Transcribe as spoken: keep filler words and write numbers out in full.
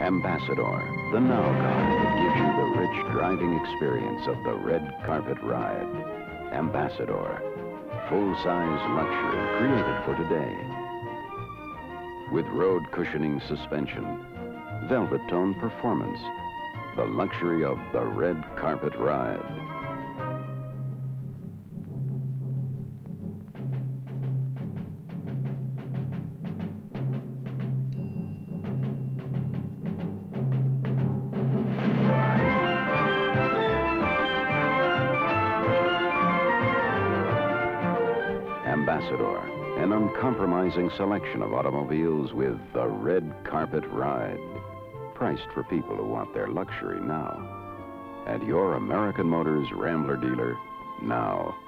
Ambassador, the now car that gives you the rich driving experience of the red carpet ride. Ambassador, full-size luxury created for today. With road cushioning suspension, velvet tone performance, the luxury of the red carpet ride. Ambassador, an uncompromising selection of automobiles with the red carpet ride. Priced for people who want their luxury now. At your American Motors Rambler dealer now.